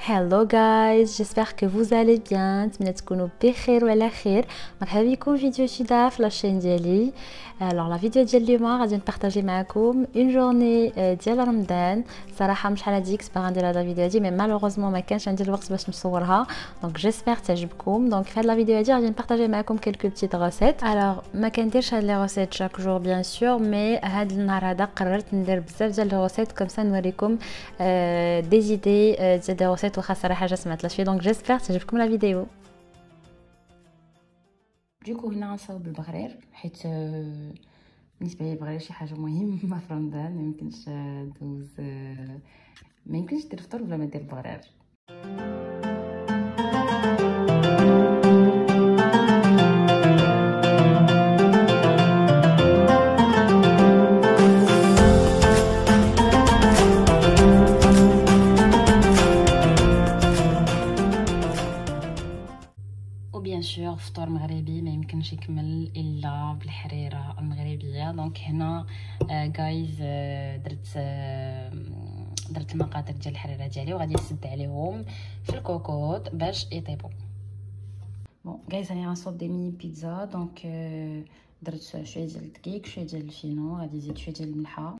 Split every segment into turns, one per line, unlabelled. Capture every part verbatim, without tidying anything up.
Hello guys, j'espère que vous allez bien. نتمنى تكونوا بخير وعلى خير. مرحبا بكم فيديو جديد في لاشين ديالي. alors la vidéo ديال اليوم غادي نبارطاجي معكم une journée ديال رمضان. صراحه مش شحال هاديك باغا ندير هذا الفيديو هادي مي مالوغوزمون ما كانش عندي الوقت باش نصورها دونك جيسبر تعجبكم. دونك في هاد لا فيديو هادي غادي نبارطاجي معكم كلكو بتيت غوسيت. alors ما كنديرش هاد لي غوسيت شاك جور بيان سور مي هاد النهار هذا قررت ندير بزاف ديال الغوسيت كوم سا نوريكم دي زيدي ديال دي غوسيت واخا صراحه جا سمعتلاش فيه دونك جيسبر تعجبكم لا فيديو. دوكو هنا غنصاوب البغرير حيت بالنسبه لي البغرير شي حاجه مهمه في رمضان. ما يمكنش دوز ما يمكنش دير فطور بلا ما دير البغرير. وبيان سور فطور مغربي ما يمكنش يكمل الا بالحريره المغربيه. دونك هنا جايز درت درت المقادير ديال الحريره ديالي وغادي نسد عليهم في الكوكوط باش يطيبوا. بون جايز راني غنصوب دي ميني بيتزا. دونك درت شويه ديال الدقيق شويه ديال الفينو غادي نزيد شويه ديال الملحه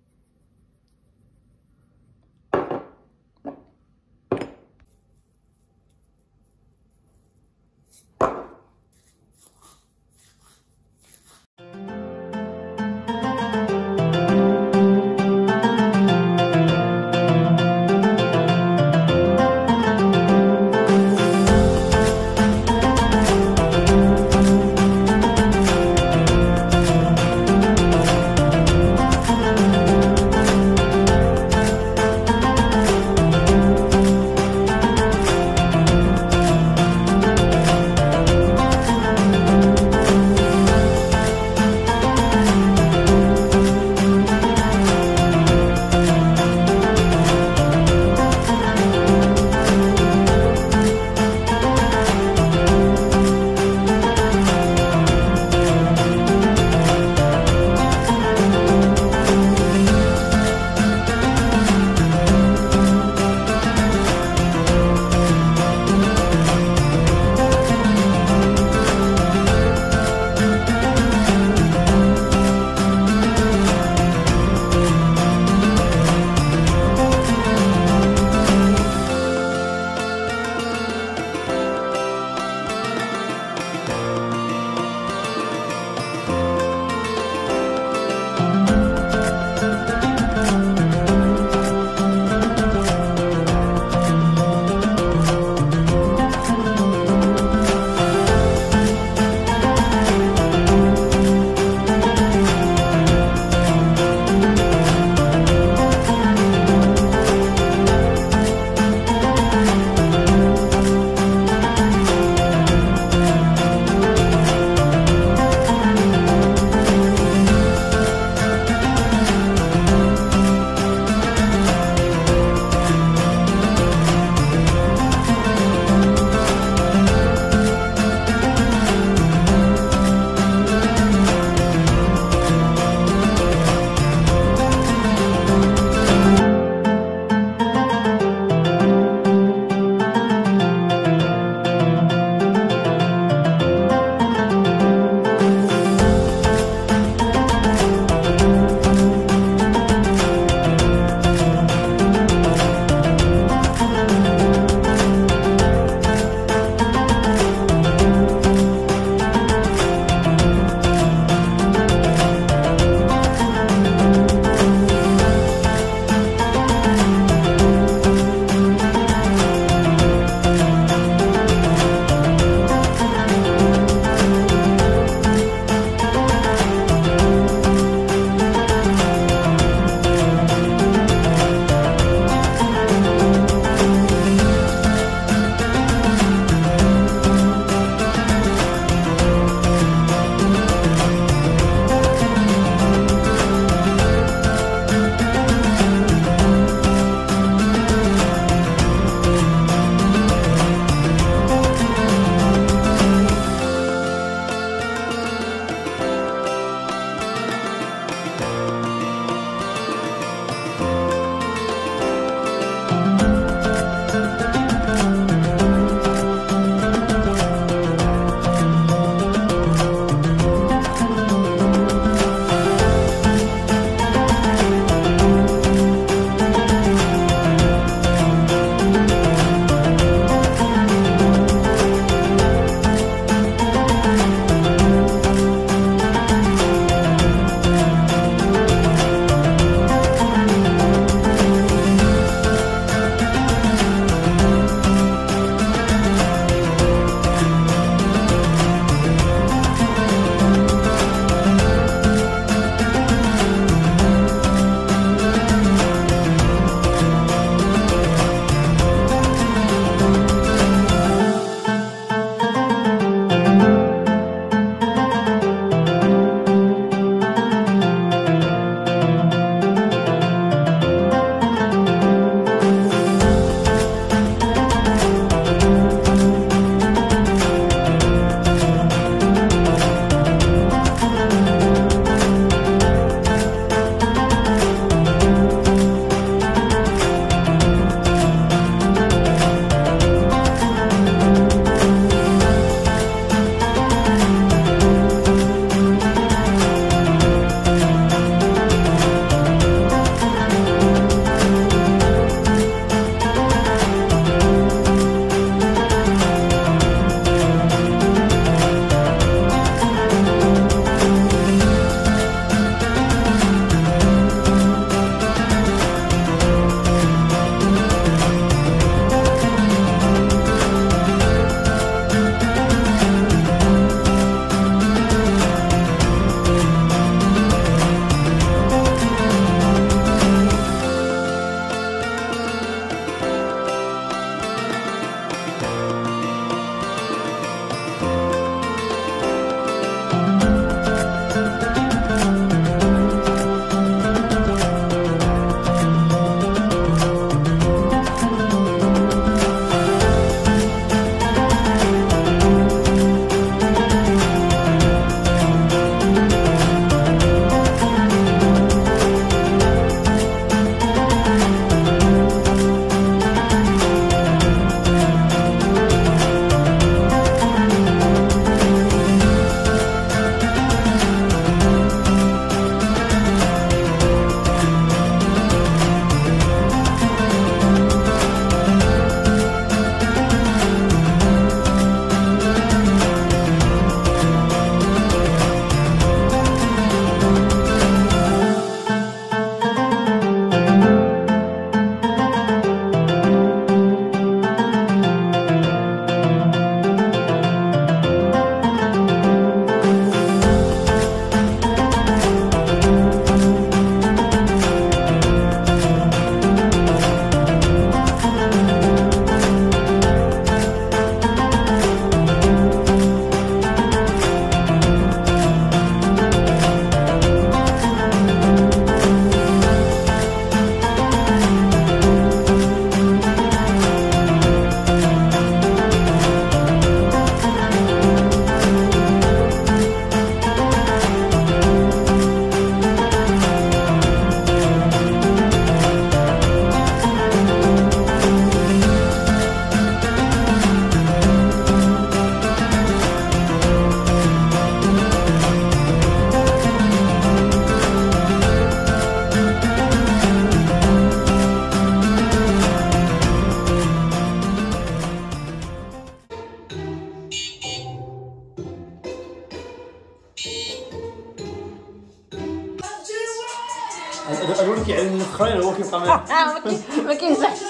قالوا لك يعلم الناس اخرين هو كيبقى ما
ما كينجحش.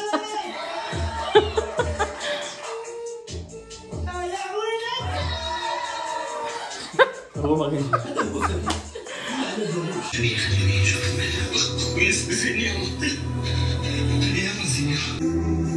هو ما غير
خليني خليني نشوف خويا زيني يلا زيني